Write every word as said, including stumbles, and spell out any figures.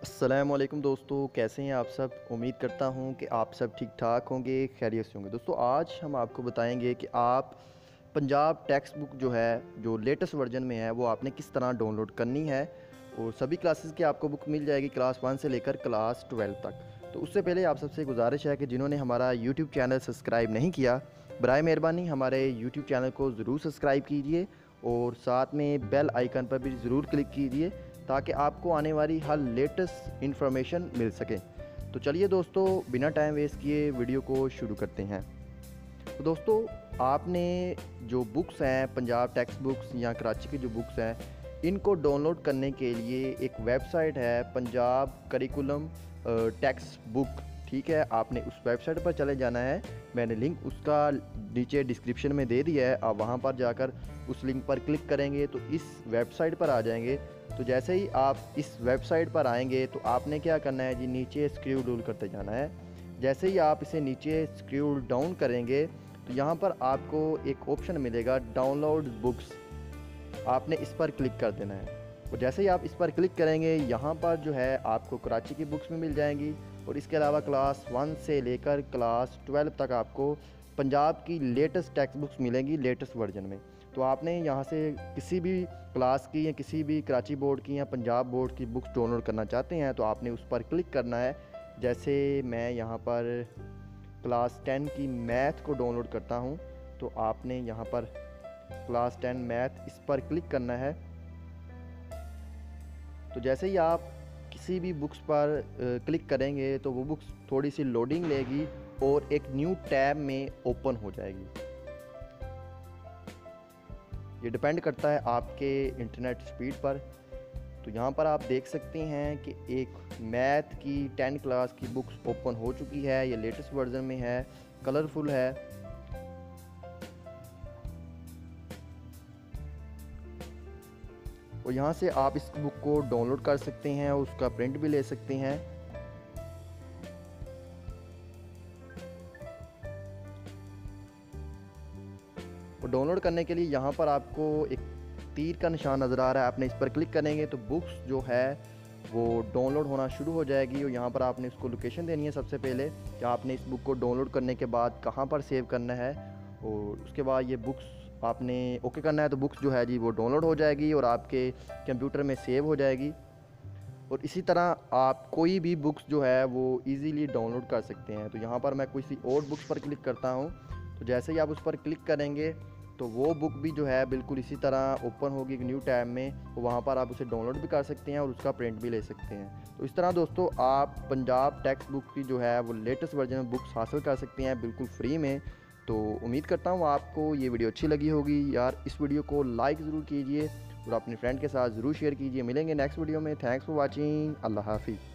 अस्सलामुअलैकुम दोस्तों, कैसे हैं आप सब। उम्मीद करता हूं कि आप सब ठीक ठाक होंगे, खैरियत से होंगे। दोस्तों आज हम आपको बताएंगे कि आप पंजाब टैक्स बुक जो है, जो लेटेस्ट वर्जन में है, वो आपने किस तरह डाउनलोड करनी है। और सभी क्लासेस की आपको बुक मिल जाएगी, क्लास वन से लेकर क्लास ट्वेल्व तक। तो उससे पहले आप सबसे गुजारिश है कि जिन्होंने हमारा यूट्यूब चैनल सब्सक्राइब नहीं किया, बराए मेहरबानी हमारे यूट्यूब चैनल को ज़रूर सब्सक्राइब कीजिए और साथ में बेल आइकन पर भी ज़रूर क्लिक कीजिए ताकि आपको आने वाली हर लेटेस्ट इन्फॉर्मेशन मिल सके। तो चलिए दोस्तों, बिना टाइम वेस्ट किए वीडियो को शुरू करते हैं। तो दोस्तों आपने जो बुक्स हैं, पंजाब टैक्स बुक्स या कराची की जो बुक्स हैं, इनको डाउनलोड करने के लिए एक वेबसाइट है, पंजाब करिकुलम टैक्स बुक। ठीक है, आपने उस वेबसाइट पर चले जाना है। मैंने लिंक उसका नीचे डिस्क्रिप्शन में दे दिया है। आप वहां पर जाकर उस लिंक पर क्लिक करेंगे तो इस वेबसाइट पर आ जाएंगे। तो जैसे ही आप इस वेबसाइट पर आएंगे तो आपने क्या करना है जी, नीचे स्क्रॉल डाउन करते जाना है। जैसे ही आप इसे नीचे स्क्रॉल डाउन करेंगे तो यहाँ पर आपको एक ऑप्शन मिलेगा, डाउनलोड बुक्स। आपने इस पर क्लिक कर देना है। और जैसे ही आप इस पर क्लिक करेंगे, यहाँ पर जो है आपको कराची की बुक्स भी मिल जाएंगी और इसके अलावा क्लास वन से लेकर क्लास ट्वेल्व तक आपको पंजाब की लेटेस्ट टेक्स्ट बुक्स मिलेंगी, लेटेस्ट वर्जन में। तो आपने यहाँ से किसी भी क्लास की या किसी भी कराची बोर्ड की या पंजाब बोर्ड की बुक्स डाउनलोड करना चाहते हैं तो आपने उस पर क्लिक करना है। जैसे मैं यहाँ पर क्लास टेन की मैथ को डाउनलोड करता हूँ तो आपने यहाँ पर क्लास टेन मैथ इस पर क्लिक करना है। तो जैसे ही आप किसी भी बुक्स पर क्लिक करेंगे तो वो बुक्स थोड़ी सी लोडिंग लेगी और एक न्यू टैब में ओपन हो जाएगी। ये डिपेंड करता है आपके इंटरनेट स्पीड पर। तो यहाँ पर आप देख सकते हैं कि एक मैथ की टेन क्लास की बुक्स ओपन हो चुकी है। ये लेटेस्ट वर्जन में है, कलरफुल है। और यहाँ से आप इस बुक को डाउनलोड कर सकते हैं और उसका प्रिंट भी ले सकते हैं। और डाउनलोड करने के लिए यहाँ पर आपको एक तीर का निशान नज़र आ रहा है, आपने इस पर क्लिक करेंगे तो बुक्स जो है वो डाउनलोड होना शुरू हो जाएगी। और यहाँ पर आपने इसको लोकेशन देनी है सबसे पहले कि आपने इस बुक को डाउनलोड करने के बाद कहाँ पर सेव करना है। और उसके बाद ये बुक्स आपने ओके करना है तो बुक्स जो है जी वो डाउनलोड हो जाएगी और आपके कंप्यूटर में सेव हो जाएगी। और इसी तरह आप कोई भी बुक्स जो है वो इजीली डाउनलोड कर सकते हैं। तो यहाँ पर मैं किसी और बुक्स पर क्लिक करता हूँ। तो जैसे ही आप उस पर क्लिक करेंगे तो वो बुक भी जो है बिल्कुल इसी तरह ओपन होगी एक न्यू टैब में। तो वहाँ पर आप उसे डाउनलोड भी कर सकते हैं और उसका प्रिंट भी ले सकते हैं। तो इस तरह दोस्तों आप पंजाब टैक्स बुक की जो है वो लेटेस्ट वर्जन में बुक्स हासिल कर सकते हैं बिल्कुल फ्री में। तो उम्मीद करता हूँ आपको ये वीडियो अच्छी लगी होगी। यार इस वीडियो को लाइक ज़रूर कीजिए और अपने फ्रेंड के साथ ज़रूर शेयर कीजिए। मिलेंगे नेक्स्ट वीडियो में। Thanks for watching. अल्लाह हाफिज़।